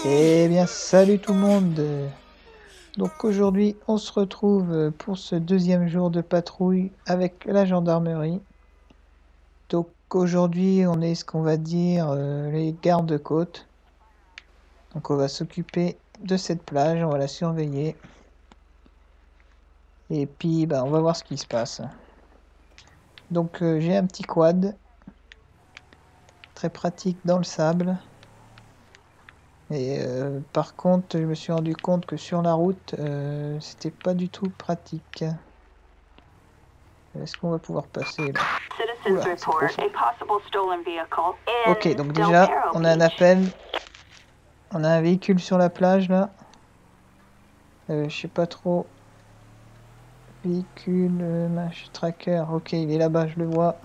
Eh bien, salut tout le monde. Donc aujourd'hui, on se retrouve pour ce deuxième jour de patrouille avec la gendarmerie. Donc aujourd'hui, on est ce qu'on va dire les gardes-côtes. Donc on va s'occuper de cette plage, on va la surveiller. Et puis, on va voir ce qui se passe. Donc j'ai un petit quad, très pratique dans le sable. Et par contre, je me suis rendu compte que sur la route, c'était pas du tout pratique. Est-ce qu'on va pouvoir passer là? Oula, c'est profond. Ok, donc déjà, on a un appel. On a un véhicule sur la plage là. Je sais pas trop. Véhicule, match tracker. Ok, il est là-bas, je le vois.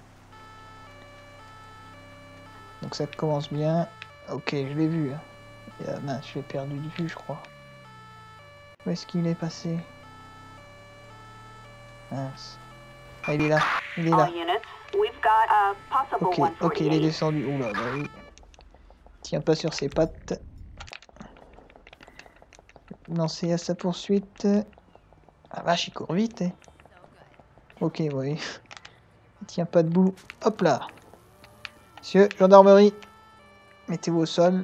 Donc ça commence bien. Ok, je l'ai vu. Mince, je l'ai perdu de vue, je crois. Où est-ce qu'il est passé? Mince. Ah, il est là. Il est là. Ok, ok, il est descendu. Oula, bah oui. Tient pas sur ses pattes. Lancer à sa poursuite. Ah vache, il court vite. Hein. Ok, oui. Il tient pas debout. Hop là. Monsieur, gendarmerie. Mettez-vous au sol.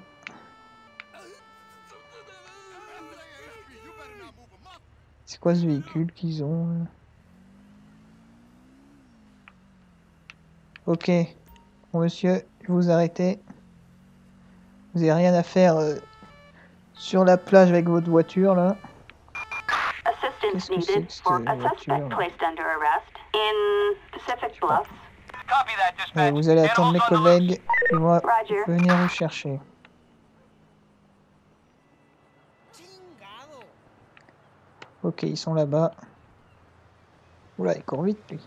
C'est quoi ce véhicule qu'ils ont? Ok. Bon monsieur, je vais vous arrêter. Vous n'avez rien à faire sur la plage avec votre voiture là. Qu'est-ce que c'est que cette voiture là? Vous allez attendre mes collègues et moi venir vous chercher. Ok, ils sont là-bas. Oula, il court vite lui.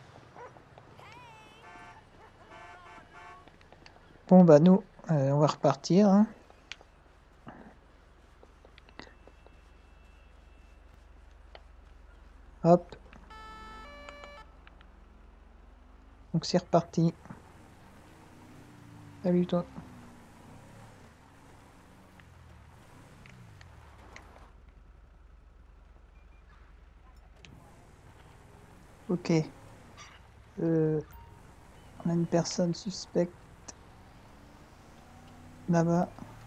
Bon bah nous, on va repartir. Hein. Hop. Donc c'est reparti. Salut toi. Ok. On a une personne suspecte là-bas.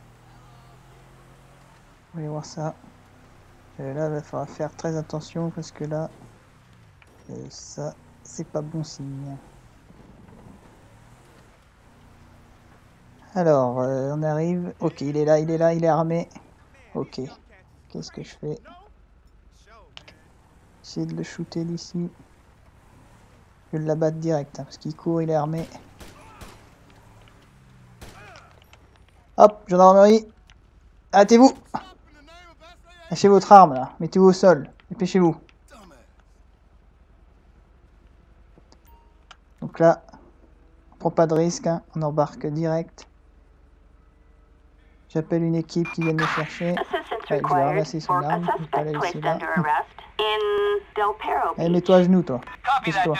On va aller voir ça. Là, il va falloir faire très attention parce que là, ça, c'est pas bon signe. Alors, on arrive. Ok, il est là, il est armé. Ok. Qu'est-ce que je fais? Essayer de le shooter d'ici. Je vais l'abattre direct hein, parce qu'il court, il est armé. Hop, gendarmerie. Arrêtez-vous. Lâchez votre arme là. Mettez-vous au sol. Dépêchez-vous. Donc là, on prend pas de risque. Hein. On embarque direct. J'appelle une équipe qui vient me chercher. Ouais, je vais ramasser son arme. Je vais pas la laisser là. Allez, mets-toi à genoux, toi. Pousse-toi.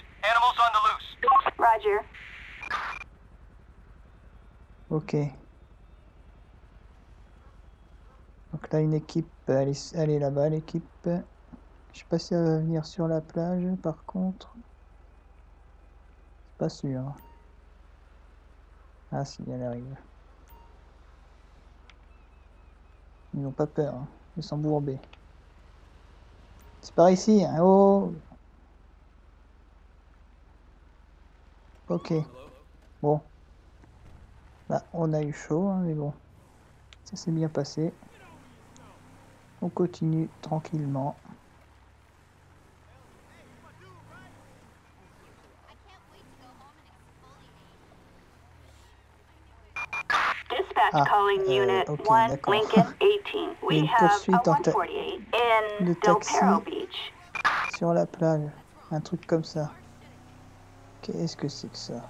Ok. Donc là, une équipe, elle est là-bas, l'équipe. Je sais pas si elle va venir sur la plage, par contre. Pas sûr. Ah si, elle arrive. Ils n'ont pas peur. Hein. Ils sont bourbés. C'est par ici. Hein. Oh. Ok. Bon. Bah, on a eu chaud, hein, mais bon. Ça s'est bien passé. On continue tranquillement. Ah, ok, d'accord. Il y a une poursuite de taxi sur la plage. Un truc comme ça. Qu'est-ce que c'est que ça?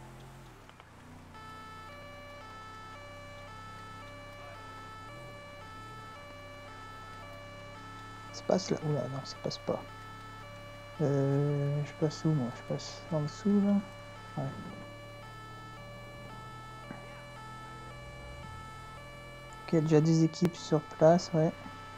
Ça passe là? Oula, non, ça passe pas. Je passe où, moi? Je passe en dessous, là? Ouais. il y a déjà des équipes sur place, ouais.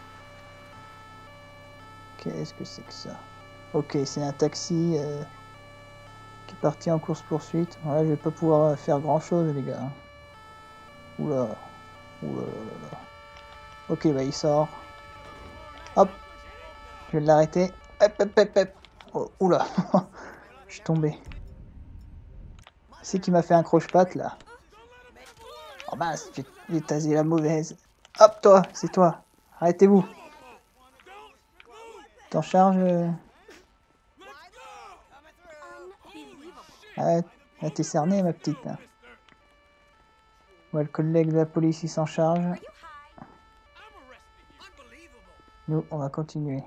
Qu'est-ce que c'est que ça? Ok, c'est un taxi qui est parti en course-poursuite. Ouais, je vais pas pouvoir faire grand-chose, les gars. Oula. Oula là là. Ok, bah il sort. Hop, je vais l'arrêter. Hop, hop, hop, hop. Oh, oula, je suis tombé. C'est qui m'a fait un croche-patte, là. Oh mince, j'ai tasé la mauvaise. Hop, toi, c'est toi. Arrêtez-vous. T'en charge Arrête. Là, t'es cerné, ma petite. Là. Ouais, le collègue de la police, il s'en charge. Nous, on va continuer.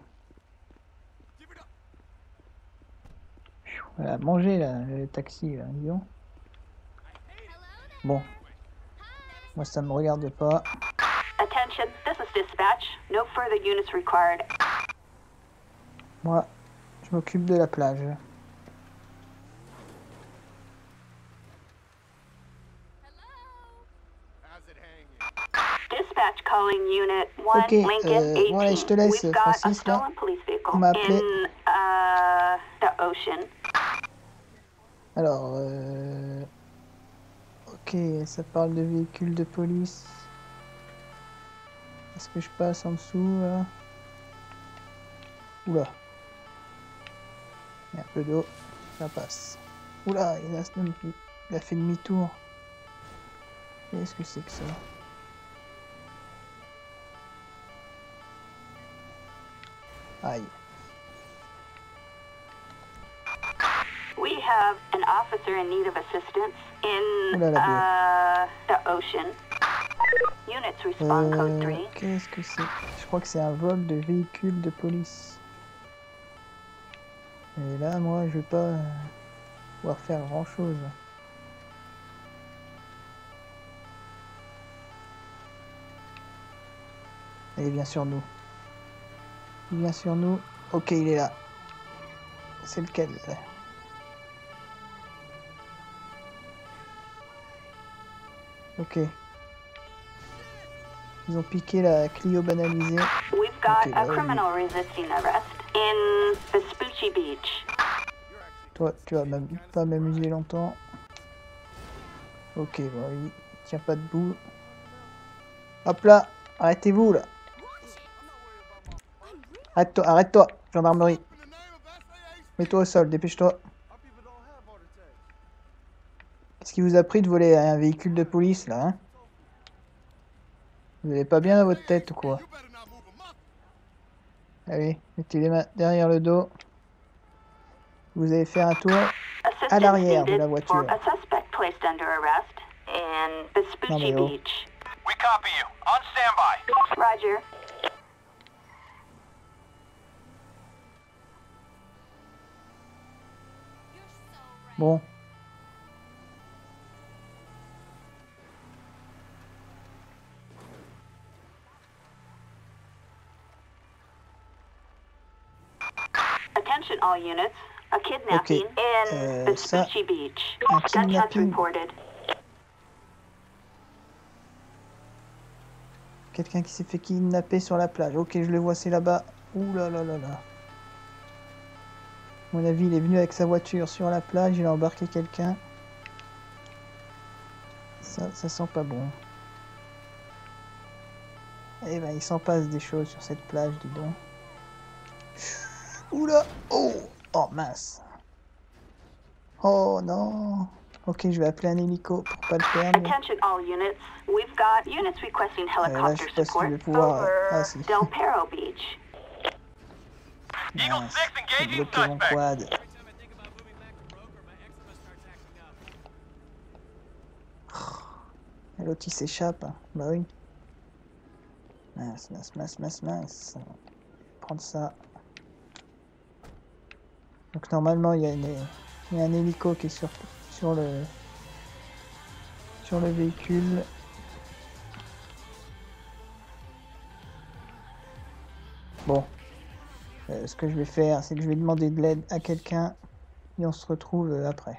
Voilà, manger, là, le taxi, là, dis donc. Bon. Moi, ça me regarde pas. Attention, this is dispatch. No further units required. Moi, je m'occupe de la plage. Dispatch calling unit 1 Ok, Lincoln 18. bon, allez, je te laisse, We've got a Francis, là. stolen police vehicle On m'a appelé. in the ocean. Alors, ok, ça parle de véhicules de police. Est-ce que je passe en dessous, là? Oula. Il y a un peu d'eau. Ça passe. Oula, il a fait demi-tour. Qu'est-ce que c'est que ça? Aïe. We have an officer in need of assistance in the ocean. Units respond code 3. Qu'est-ce que c'est? Je crois que c'est un vol de véhicules de police. Et là, moi, je vais pas pouvoir faire grand-chose. Et il vient sur nous. Il vient sur nous. Ok, il est là. C'est lequel là? Ok. Ils ont piqué la Clio banalisée. We've got a criminal resisting arrest in Vespucci Beach. Toi, tu vas pas m'amuser longtemps. Ok, bon, il tient pas debout. Hop là, arrêtez-vous là. Arrête-toi, arrête-toi, gendarmerie. Mets-toi au sol, dépêche-toi. Qu'est-ce qui vous a pris de voler un véhicule de police là, hein? Vous n'avez pas bien à votre tête ou quoi? Allez, mettez les mains derrière le dos. Vous allez faire un tour à l'arrière de la voiture. Non mais oh. We copy you. On standby. Roger. Bon. Attention all units. A kidnapping in Vespucci Beach. Gunshots reported. Quelqu'un qui s'est fait kidnapper sur la plage. Ok, je le vois, c'est là-bas. Ouh là là là là. À mon avis, il est venu avec sa voiture sur la plage, il a embarqué quelqu'un. Ça sent pas bon. Eh ben, il s'en passe des choses sur cette plage, dis donc. Oula! Oh! Oh mince! Oh non! Ok, je vais appeler un hélico pour pas le perdre. Attention all units. We've got units requesting helicopter support over Del Perro Beach. Eagle 6 engaging mon quad. L'autre il s'échappe. Bah oui. Mince, mince, mince, mince, mince. Prendre ça. Donc normalement il y a un hélico qui est sur le véhicule. Bon. Ce que je vais faire, c'est que je vais demander de l'aide à quelqu'un et on se retrouve après.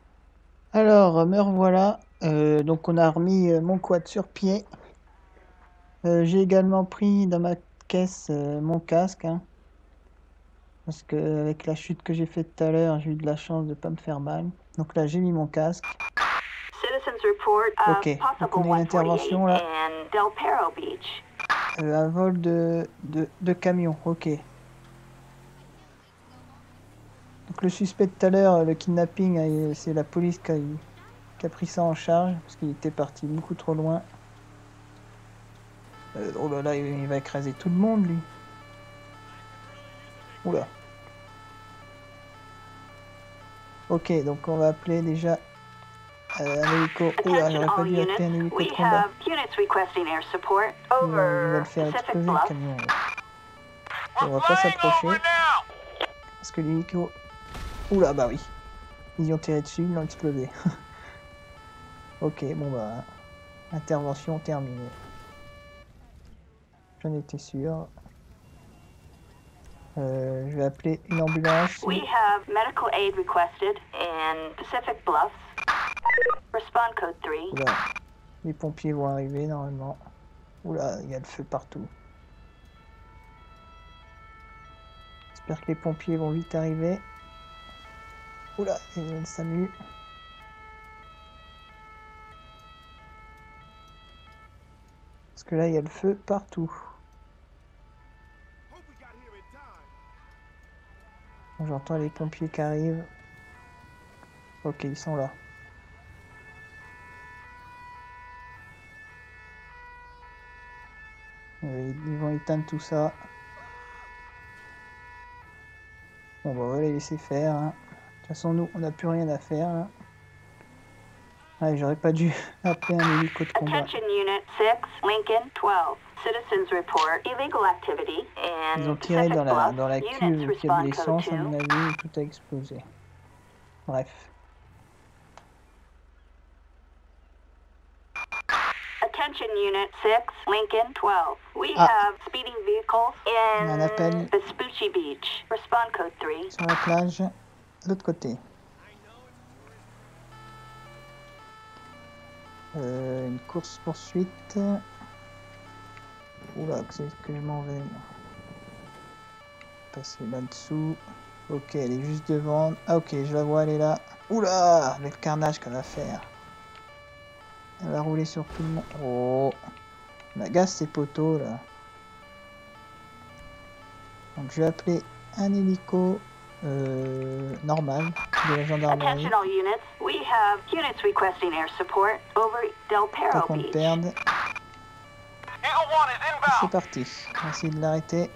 Alors, me revoilà. Donc on a remis mon quad sur pied. J'ai également pris dans ma caisse mon casque, hein, parce que avec la chute que j'ai faite tout à l'heure, j'ai eu de la chance de pas me faire mal. Donc là, j'ai mis mon casque. Ok, donc on a une intervention là. Un vol de camion, ok. Donc le suspect de tout à l'heure, le kidnapping, c'est la police qui a pris ça en charge, parce qu'il était parti beaucoup trop loin. Oh là là, il va écraser tout le monde, lui. Oula. Ok, donc on va appeler déjà un hélico. Oula, j'aurais pas dû appeler un hélico de combat. Il va le faire exploser, le camion. On va pas s'approcher. Parce que l'hélico... Oula, bah oui. Ils y ont tiré dessus, ils l'ont explosé. Ok, bon bah... Intervention terminée. J'en étais sûr. Je vais appeler une ambulance. We have medical aid requested in Pacific Bluffs. Respond code 3. Oula, les pompiers vont arriver normalement. Oula, il y a le feu partout. J'espère que les pompiers vont vite arriver. Oula, il y a le SAMU. Parce que là, il y a le feu partout. Bon, j'entends les pompiers qui arrivent. Ok, ils sont là. Ils vont éteindre tout ça. Bon, bah, on va les laisser faire. Hein. De toute façon, nous, on n'a plus rien à faire. Hein. Ouais, j'aurais pas dû appeler un hélico de combat. Ils ont tiré dans la cuve qui a de l'essence, à mon avis, et tout a explosé. Bref. Attention Unit 6, Lincoln 12. We have speeding vehicles in Vespucci Beach. Respond code 3. Sur la plage, de l'autre côté. Une course-poursuite. Oula, c'est que je m'en vais. Passer là-dessous. Ok, elle est juste devant. Ah ok, je la vois, elle est là. Oula, le carnage qu'elle va faire. Elle va rouler sur tout le monde. Oh, on agace ces poteaux là. Donc je vais appeler un hélico normal de la gendarmerie. Pas qu'on le perde. C'est parti. On va essayer de l'arrêter.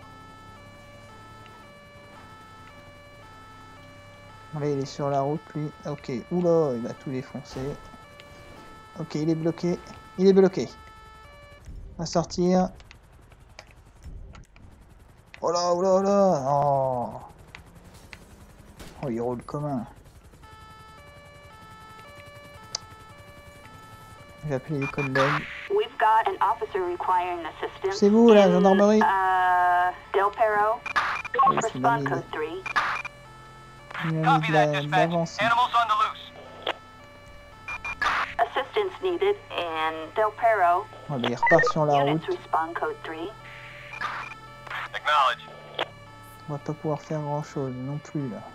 Là, il est sur la route, lui. Ok. Oula, il a tout défoncé. Ok, il est bloqué. Il est bloqué. On va sortir. Oh là, oh là, oh là. Oh. Oh, il roule comme un. J'ai appelé les collègues. C'est vous, la gendarmerie? Del Perro. Oui, c'est la mine. Il m'a mis de l'avance. Assistance needed in Del Perro. Oh, bah, il repart sur la route. On va pas pouvoir faire grand chose non plus là.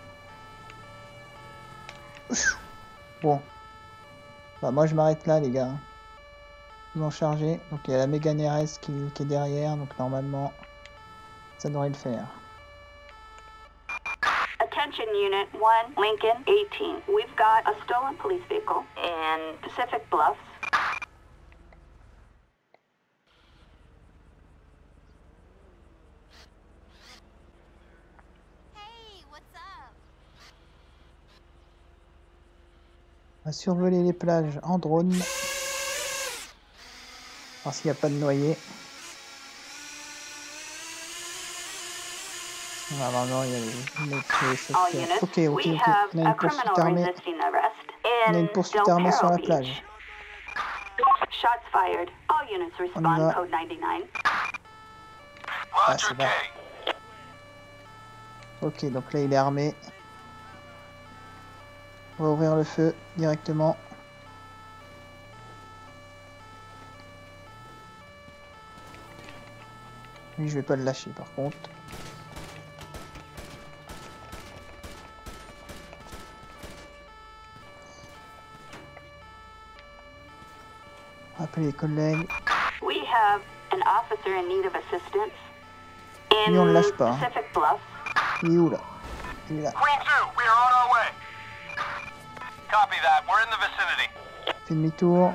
Bon. Bah moi je m'arrête là les gars. Ils ont chargé. Donc il y a la Mégane RS qui est derrière. Donc normalement ça devrait le faire. Attention Unit 1, Lincoln 18. We've got a stolen police vehicle in Pacific Bluffs. On va survoler les plages en drone. Voir s'il n'y a pas de noyés. Normalement il y a les Ok. On a une poursuite armée. On a une poursuite armée sur la plage. On y va. Ah c'est bon. Ok, donc là il est armé. On va ouvrir le feu directement. Lui, je vais pas le lâcher par contre. Appelez les collègues. We have an officer in need of assistance in Lui, on le lâche pas. Hein. Pacific Bluff. Il est où là? Il est là. Queen 2, we are on our way. Copy that. We're in the vicinity. Fait demi-tour.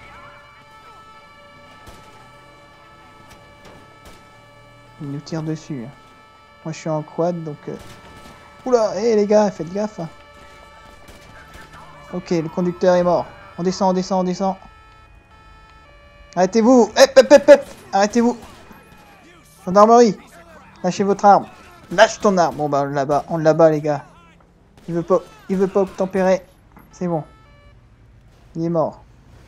Il nous tire dessus. Moi je suis en quad donc... Oula, hé les gars, faites gaffe. Ok, le conducteur est mort. On descend, on descend, on descend. Arrêtez-vous. Arrêtez-vous. Gendarmerie. Lâchez votre arme. Lâche ton arme. Bon bah on l'abat les gars. Il veut pas obtempérer. C'est bon. Il est mort.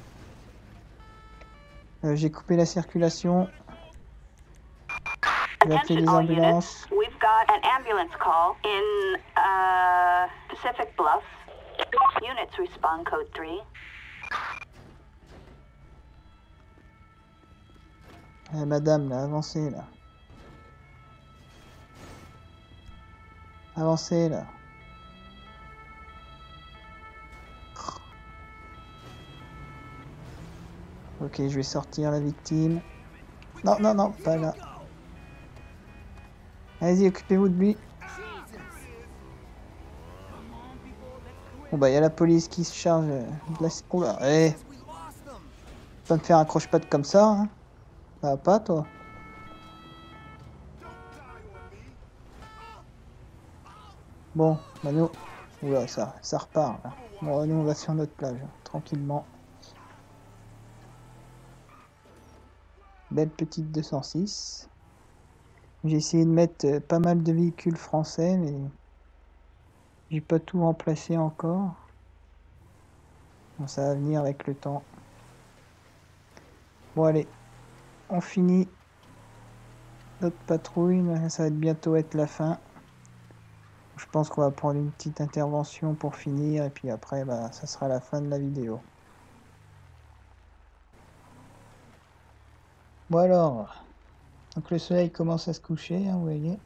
J'ai coupé la circulation. Je vais appeler les ambulances. We've got an ambulance call in Pacific Bluff. Units respond code 3. Madame, là, avancez là. Avancez là. Ok, je vais sortir la victime. Non, non, non, pas là. Allez-y, occupez-vous de lui. Bon bah, il y a la police qui se charge de la... Oh là, hé. Pas me faire un croche-patte comme ça, hein. Ça va pas, toi? Bon, bah nous... Oula, ça repart, là. Bon, nous, on va sur notre plage, hein, tranquillement. Belle petite 206. J'ai essayé de mettre pas mal de véhicules français, mais j'ai pas tout remplacé encore. Bon, ça va venir avec le temps. Bon allez, on finit notre patrouille. Ça va bientôt être la fin. Je pense qu'on va prendre une petite intervention pour finir, et puis après, bah, ça sera la fin de la vidéo. Bon alors, donc le soleil commence à se coucher, hein, vous voyez.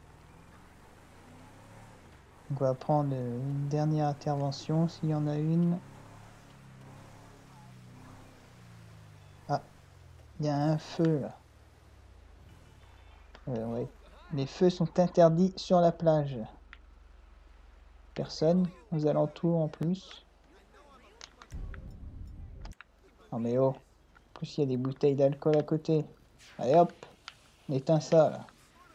On va prendre une dernière intervention, s'il y en a une. Ah, il y a un feu là. Ouais. Les feux sont interdits sur la plage. Personne aux alentours en plus. Non mais oh, en plus il y a des bouteilles d'alcool à côté. Allez hop, on éteint ça là.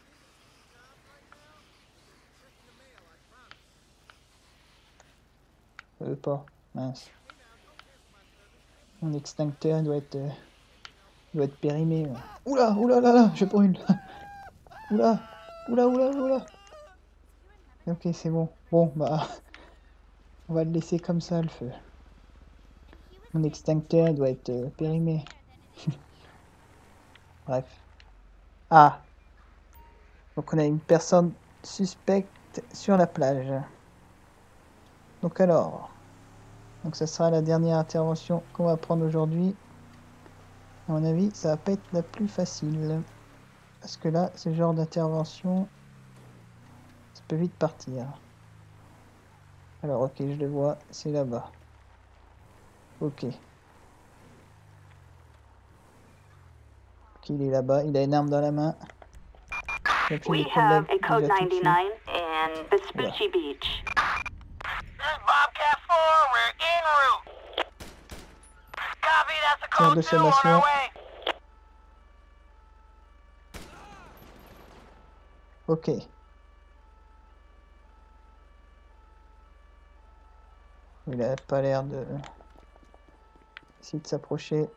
Ça veut pas, mince. Mon extincteur doit être périmé. Là. Oula, oula là là, je brûle. Oula, oula. Ok, c'est bon. Bon, bah, on va le laisser comme ça le feu. Mon extincteur doit être périmé. Bref. Ah. Donc on a une personne suspecte sur la plage. Donc alors. Donc ça sera la dernière intervention qu'on va prendre aujourd'hui. À mon avis, ça va pas être la plus facile. Parce que là, ce genre d'intervention, ça peut vite partir. Alors ok, je le vois, c'est là-bas. Ok. Il est là-bas, il a une arme dans la main. We have a code 99 in Vespucci Beach. This Bobcat 4, we're en route. Copy, that's a code 2 on our way. Ok. Il a pas l'air de... essayer de s'approcher.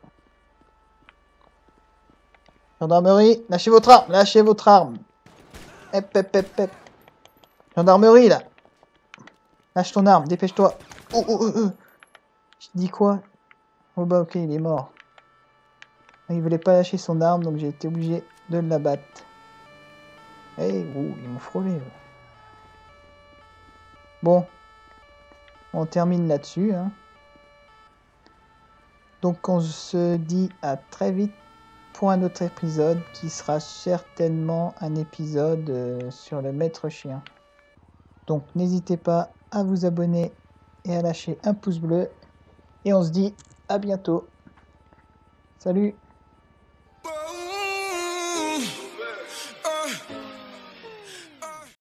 Gendarmerie, lâchez votre arme, lâchez votre arme. Hep. Gendarmerie, là. Lâche ton arme, dépêche-toi. Oh. Je dis quoi? Oh bah ok, il est mort. Il voulait pas lâcher son arme, donc j'ai été obligé de l'abattre. Hey, ils m'ont frôlé. Là. Bon. On termine là-dessus. Hein. Donc on se dit à très vite pour un autre épisode qui sera certainement un épisode sur le maître chien. Donc n'hésitez pas à vous abonner et à lâcher un pouce bleu. Et on se dit à bientôt. Salut!